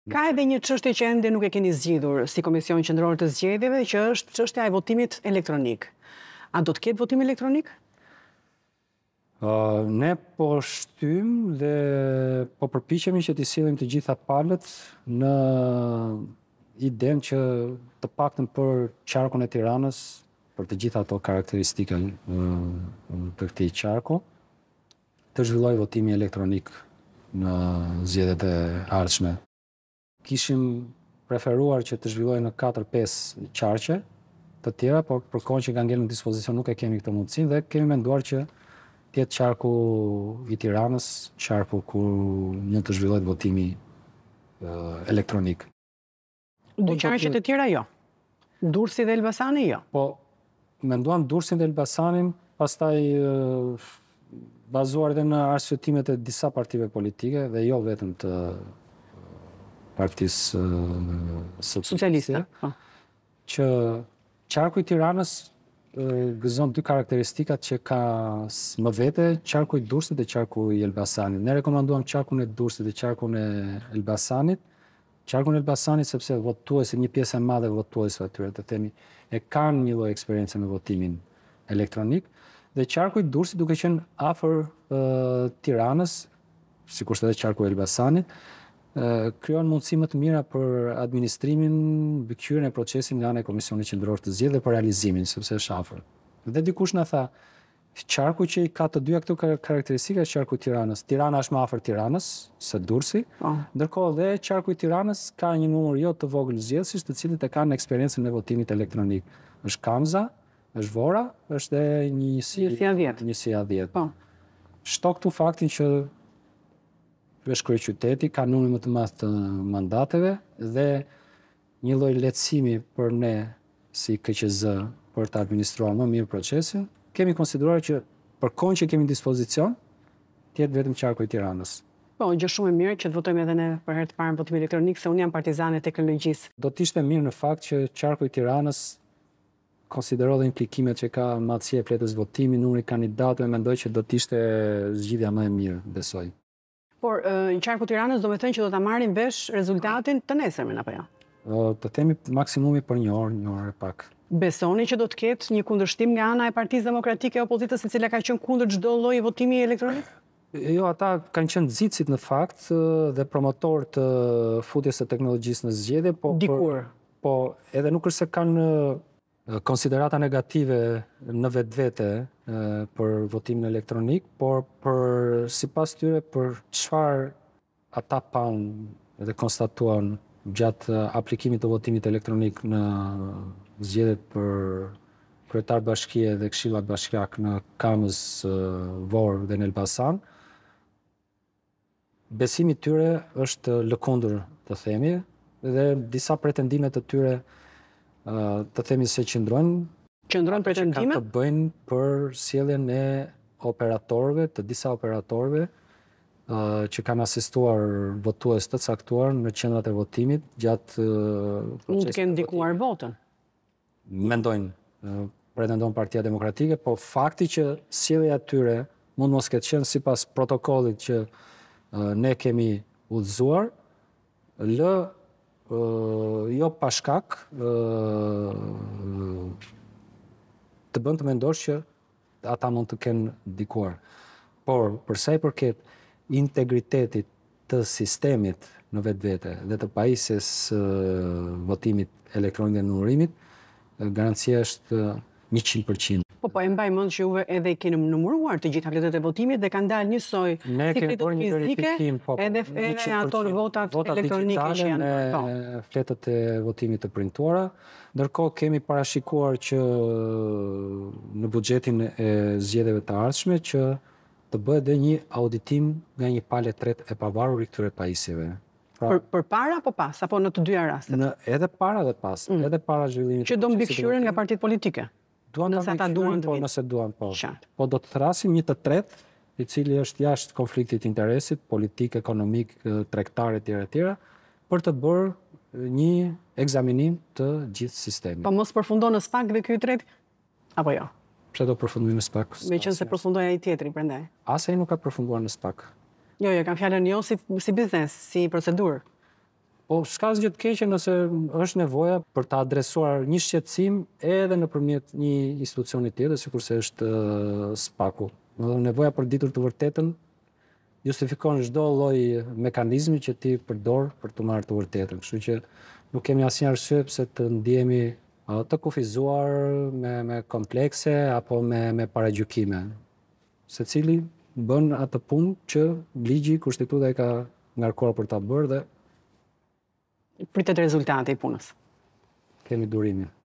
Ka edhe një çështje që ende nuk e keni zgjidhur si Komision Qendror të Zgjedhjeve, që është çështja e votimit elektronik. A do të ketë votim elektronik? Ne po shtym dhe po përpiqemi që t'i sillim të gjitha palët në idenë që të paktën për qarkun e Tiranës, për të gjitha ato karakteristika të këtij qarku, të zhvillojë votimi elektronik në zgjedhjet e ardhshme. Kishim preferuar që të zhvillohej në 4-5 qarqe të tjera, por për kohën që ka ngel në dispozicion nuk e kemi këtë mundësi dhe kemi menduar që të jetë qarku i Tiranës, qarku ku mund të zhvillohet votimi elektronik. Dy qarqet e tjera jo. Durrësi dhe Elbasani jo. Po, menduam Durrësin dhe Elbasanin, pastaj bazuar edhe në arsyetimet e disa partive politike dhe jo vetëm të Partisë Socialiste, që qarku i Tiranës gëzon dy karakteristikat që ka më vete, qarku i Durrësit dhe qarku i Elbasanit. Ne rekomanduam qarkun e Durrësit dhe qarkun e Elbasanit. Qarkun e Elbasanit sepse votuesit, një pjesë e madhe votuesve atyre, të themi, e kanë një lloj eksperiencë me votimin elektronik, dhe qarku i Durrësit duke qenë afër Tiranës, sikurse edhe qarku i Elbasanit, krijon mundësi më të mira për administrimin, mbikëqyrjen e procesit nga ana e Komisionit Qendror të Zgjedhjeve dhe për realizimin, sepse është afër. Dhe dikush na tha, qarku që i ka të dyja këto karakteristika është qarku i Tiranës. Tirana është më afër Tiranës se Durrësi, ndërkohë dhe qarku i Tiranës ka një numër jo të vogël zgjedhësish, të cilët e kanë eksperiencën e votimit elektronik. Është Kamza, është Vora, është edhe njësia 10. Shto këtu faktin që është kryeqyteti, ka numrin më të madh të mandateve dhe një lloj lehtësimi për ne si KQZ për të administruar më mirë procesin, kemi konsideruar që për kohën që kemi në dispozicion, të jetë vetëm qarku i Tiranës. Po, gjë shumë e mirë që të votojmë edhe ne për herë të parë në votim elektronik, se unë jam partizane e teknologjisë. Do të ishte mirë në fakt që qarku i Tiranës konsidero dhe implikimet që ka madhësia e fletës votimi, numri kandidatëve, mendoj që do të ishte zgjidhja më e mirë, besoj. Por qarku i Tiranës do të thënë që do ta marrin vesh rezultatin të nesërmen apo jo? Të themi maksimumi për një orë e pak. Besoni që do të ketë një kundërshtim nga ana e Partisë Demokratike e Opozitës, e cila ka qenë kundër çdo lloji votimi elektronik? Jo, ata kanë qenë nxitësit në fakt dhe promotorë të futjes së teknologjisë në zgjedhje, po edhe nuk është se kanë konsiderata negative në vetvete për votimin elektronik, por sipas tyre për çfarë ata panë dhe konstatuan gjatë aplikimit të votimit elektronik në zgjedhjet për kryetar bashkie dhe këshillat bashkiak në Kamës, Vorë dhe në Elbasan, besimi i tyre është lëkundur, të themi, dhe disa pretendime të tyre të themi se qëndrojnë pretendimet të bëjnë për sjelljen e operatorëve, të disa operatorëve që kanë asistuar votues të caktuar në qendrat e votimit gjatë procesit. Mund të kenë ndikuar votën. Mendojnë, pretendon Partia Demokratike, po fakti që sjellja e tyre mund mos ketë qenë sipas protokollit që ne kemi udhëzuar, jo pa shkak të bën të mendosh që ata mund të kenë ndikuar. Por për sa i përket integritetit të sistemit në vetvete dhe të pajisjes votimit elektronik dhe numërimit, garancia është 100%. Po e mbaj mend që juve edhe i keni numëruar të gjitha fletët e votimit dhe kanë dalë njësoj si fletët fizike edhe ato votat elektronike që janë. Me fletët e votimit të printuara, ndërkohë kemi parashikuar që në buxhetin e zgjedhjeve të ardhshme që të bëhet dhe një auditim nga një palë tretë e pavarur i këtyre pajisjeve. Për para apo pas, apo në të dyja rastet? Edhe para dhe pas, edhe para zhvillimit. Që do mbikëqyren nga partitë politike? Nëse ata duan të vinë. Nëse duan, po. Po do të thrasim një të tretë, i cili është jashtë konfliktit interesit, politik, ekonomik, tregtar etj., për të bërë një ekzaminim të gjithë sistemit. Po mos përfundon në SPAK dhe ky i tretë? Apo jo? Pse do përfundojmë në SPAK? Meqense përfundoi ai tjetri prandaj. As ai nuk ka përfunduar në SPAK. Jo, kam fjalën jo si biznes, si procedurë. Po, s'ka asgjë të keqe nëse është nevoja për ta adresuar një shqetësim edhe nëpërmjet një institucioni tjetër, sikurse është SPAK-u. Nevoja për ditur të vërtetën justifikon çdo lloj mekanizmi që ti përdor për të marrë të vërtetën. Kështu që nuk kemi asnjë arsye pse të ndihemi të kufizuar me komplekse apo me paragjykime. Secili bën atë punë që ligji, kushtituta e ka ngarkuar për ta bërë dhe pritet rezultati i punës. Kemi durimin.